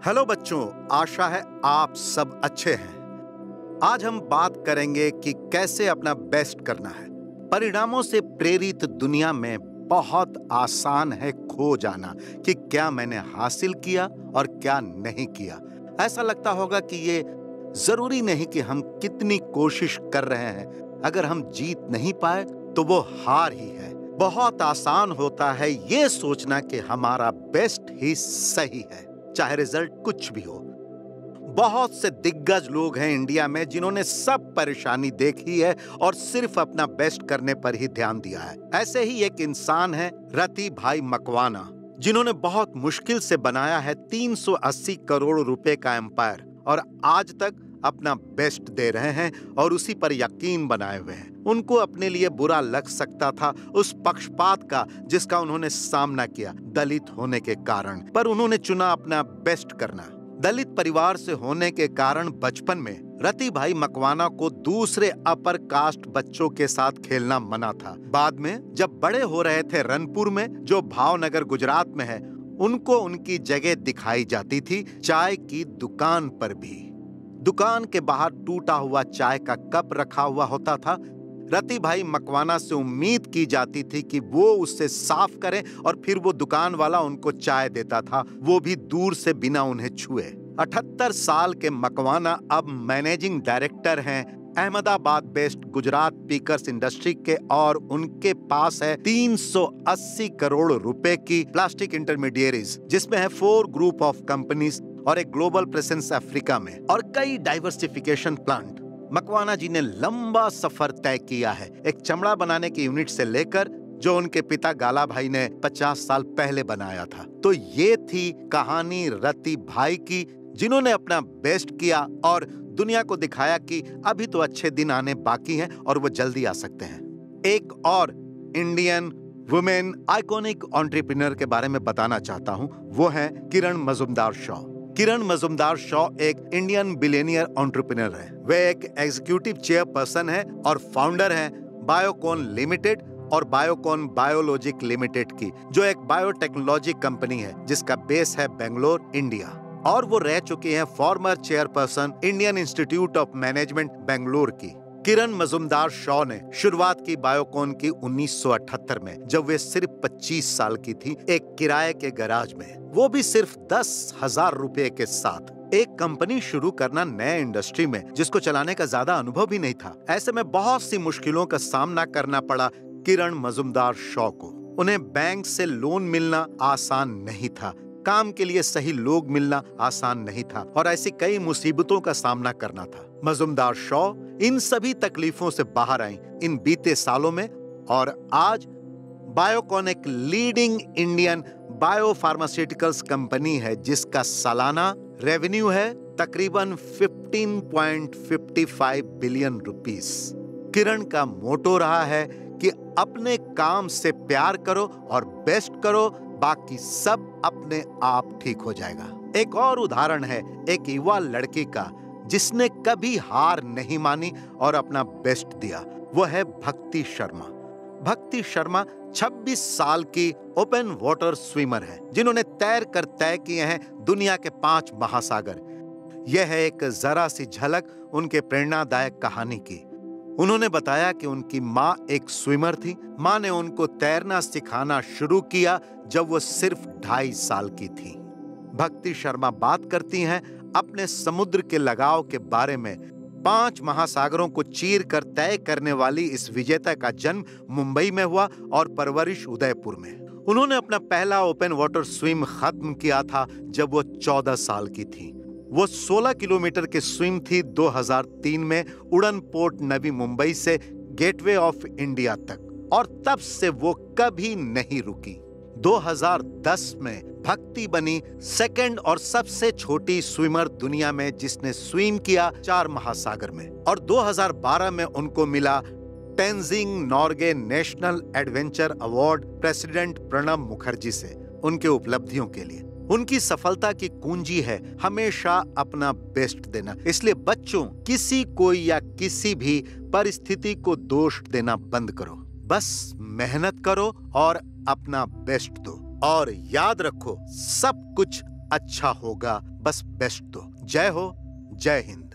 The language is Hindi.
हेलो बच्चों, आशा है आप सब अच्छे हैं। आज हम बात करेंगे कि कैसे अपना बेस्ट करना है। परिणामों से प्रेरित दुनिया में बहुत आसान है खो जाना कि क्या मैंने हासिल किया और क्या नहीं किया। ऐसा लगता होगा कि ये जरूरी नहीं कि हम कितनी कोशिश कर रहे हैं, अगर हम जीत नहीं पाए तो वो हार ही है। बहुत आसान होता है ये सोचना कि हमारा बेस्ट ही सही है, चाहे रिजल्ट कुछ भी हो। बहुत से दिग्गज लोग हैं इंडिया में जिन्होंने सब परेशानी देखी है और सिर्फ अपना बेस्ट करने पर ही ध्यान दिया है। ऐसे ही एक इंसान है रति भाई मकवाना, जिन्होंने बहुत मुश्किल से बनाया है 380 करोड़ रुपए का एम्पायर और आज तक अपना बेस्ट दे रहे हैं और उसी पर यकीन बनाए हुए हैं। उनको अपने लिए बुरा लग सकता था उस पक्षपात का जिसका उन्होंने सामना किया दलित होने के कारण, पर उन्होंने चुना अपना बेस्ट करना। दलित परिवार से होने के कारण बचपन में रति भाई मकवाना को दूसरे अपर कास्ट बच्चों के साथ खेलना मना था। बाद में जब बड़े हो रहे थे रनपुर में, जो भावनगर गुजरात में है, उनको उनकी जगह दिखाई जाती थी चाय की दुकान पर भी। दुकान के बाहर टूटा हुआ चाय का कप रखा हुआ होता था। रति भाई मकवाना से उम्मीद की जाती थी कि वो उससे साफ करें और फिर वो दुकान वाला उनको चाय देता था, वो भी दूर से बिना उन्हें छुए। 78 साल के मकवाना अब मैनेजिंग डायरेक्टर हैं अहमदाबाद बेस्ड गुजरात पीकर्स इंडस्ट्री के और उनके पास है 380 करोड़ रुपए की प्लास्टिक इंटरमीडिएरीज, जिसमें है 4 ग्रुप ऑफ कंपनीज और एक ग्लोबल प्रेजेंस अफ्रीका में और कई डाइवर्सिफिकेशन प्लांट। मकवाना जी ने लंबा सफर तय किया है, एक चमड़ा बनाने की यूनिट से लेकर जो उनके पिता गाला भाई ने 50 साल पहले बनाया था। तो ये थी कहानी रति भाई की, जिन्होंने अपना बेस्ट किया और दुनिया को दिखाया कि अभी तो अच्छे दिन आने बाकी हैं और वो जल्दी आ सकते हैं। एक और इंडियन वुमेन आइकॉनिक एंटरप्रेन्योर के बारे में बताना चाहता हूं, वो है किरण मजुमदार शॉ। किरण मजुमदार शॉ एक इंडियन बिलियनियर एंटरप्रेन्योर है। वे एक एग्जीक्यूटिव चेयरपर्सन है और फाउंडर है बायोकॉन लिमिटेड और बायोकॉन बायोलॉजिक लिमिटेड की, जो एक बायोटेक्नोलॉजी कंपनी है जिसका बेस है बेंगलोर, इंडिया। और वो रह चुकी हैं former chairperson Indian Institute of Management Bangalore की। किरण मजुमदार शॉ ने शुरुआत की बायोकॉन की 1978 में, जब वे सिर्फ 25 साल की थी, एक किराए के गैराज में, वो भी सिर्फ 10,000 रुपए के साथ। एक कंपनी शुरू करना नए इंडस्ट्री में, जिसको चलाने का ज्यादा अनुभव भी नहीं था। ऐसे में बहुत सी मुश्किलों का सामना करना पड़ा किरण मजुमदार शॉ को। उन्हें बैंक से लोन मिलना आसान नहीं था, काम के लिए सही लोग मिलना आसान नहीं था और ऐसी कई मुसीबतों का सामना करना था। मजुमदार शॉ इन सभी तकलीफों से बाहर आई इन बीते सालों में और आज बायोकॉन एक लीडिंग इंडियन बायोफार्मास्यूटिकल्स कंपनी है, जिसका सालाना रेवेन्यू है तकरीबन 15.55 बिलियन रुपीस। किरण का मोटो रहा है कि अपने काम से प्यार करो और बेस्ट करो, बाकी सब अपने आप ठीक हो जाएगा। एक और उदाहरण है एक युवा लड़की का जिसने कभी हार नहीं मानी और अपना बेस्ट दिया। वो है भक्ति शर्मा। भक्ति शर्मा 26 साल की ओपन वाटर स्विमर है, जिन्होंने तैर कर तय किए हैं दुनिया के 5 महासागर। यह है एक जरा सी झलक उनके प्रेरणादायक कहानी की। उन्होंने बताया कि उनकी माँ एक स्विमर थी। माँ ने उनको तैरना सिखाना शुरू किया जब वो सिर्फ 2.5 साल की थी। भक्ति शर्मा बात करती हैं अपने समुद्र के लगाव के बारे में। 5 महासागरों को चीर कर तय करने वाली इस विजेता का जन्म मुंबई में हुआ और परवरिश उदयपुर में। उन्होंने अपना पहला ओपन वाटर स्विम खत्म किया था जब वो 14 साल की थी। वो 16 किलोमीटर की स्विम थी 2003 में उड़न पोर्ट नवी मुंबई से गेटवे ऑफ इंडिया तक, और तब से वो कभी नहीं रुकी। 2010 में भक्ति बनी सेकंड और सबसे छोटी स्विमर दुनिया में जिसने स्विम किया 4 महासागर में, और 2012 में उनको मिला Tenzing Norgay national adventure award president Pranab Mukherjee से उनके उपलब्धियों के लिए। उनकी सफलता की कुंजी है हमेशा अपना बेस्ट देना। इसलिए बच्चों, किसी को या किसी भी परिस्थिति को दोष देना बंद करो, बस मेहनत करो और अपना बेस्ट दो। और याद रखो, सब कुछ अच्छा होगा, बस बेस्ट दो। जय हो, जय हिंद।